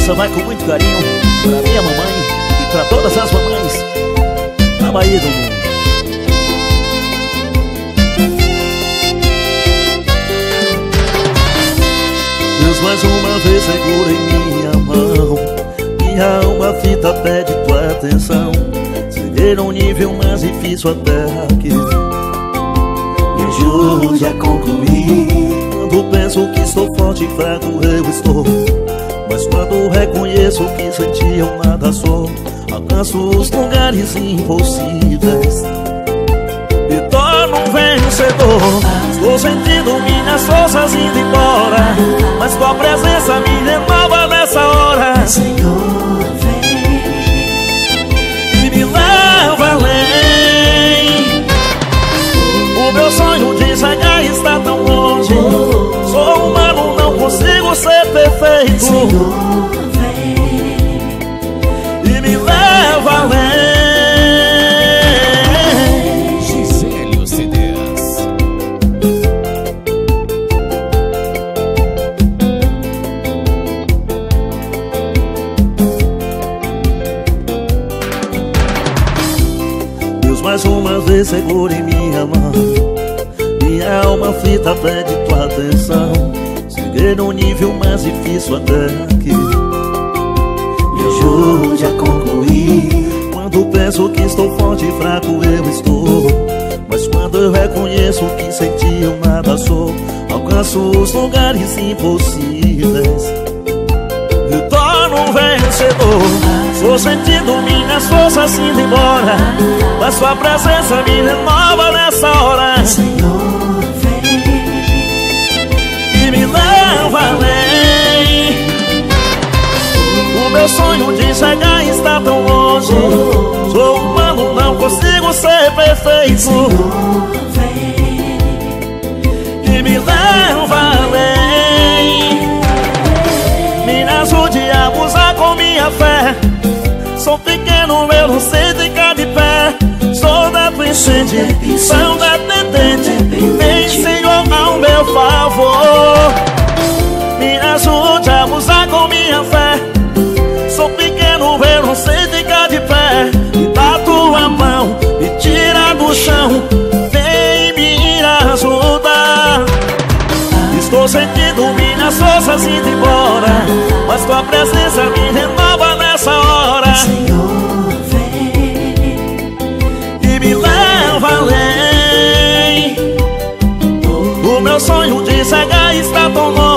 Essa vai com muito carinho pra minha mamãe e pra todas as mamães da Bahia do mundo. Deus mais uma vez segura em minha mão. Minha alma fita pede tua atenção. Seguir um nível mais difícil até aqui. Me ajude a concluir. Quando penso que estou forte e fraco eu estou, mas quando reconheço que senti eu nada sou. Alcanço os lugares impossíveis, me torno um vencedor. Estou sentindo minhas forças indo embora, mas tua presença me renova nessa hora. Senhor, vem e me leva além. O meu sonho de chegar está tão longe. Sou humano, não consigo ser perfeito. Senhor, vem e me leva além. Gisele CDs. Deus mais uma vez segura em minha mão. Minha alma aflita pede tua atenção. Cheguei num nível mais difícil até aqui. me ajude a concluir. Quando penso que estou forte e fraco eu estou, mas quando eu reconheço que sem ti eu nada sou, alcanço os lugares impossíveis, me torno um vencedor. Estou sentindo minhas forças indo embora, mas sua presença me renova nessa hora. Senhor, vem E me leva além. O meu sonho de chegar está tão longe. Sou humano, não consigo ser perfeito. Senhor, vem E me leva além. Me ajude a usar com minha fé. Sou pequeno, eu não sei ficar de pé. Sou da tua enchente, sou dependente. Vem, Senhor, ao meu favor. Me ajude a usar com minha fé. Sou pequeno, eu não sei ficar de pé. Me dá tua mão, me tira do chão. Vem me ajudar. Estou sentindo minhas forças indo embora, mas tua presença me renova nessa hora. Senhor, vem E me leva além. O meu sonho de chegar está tão longe.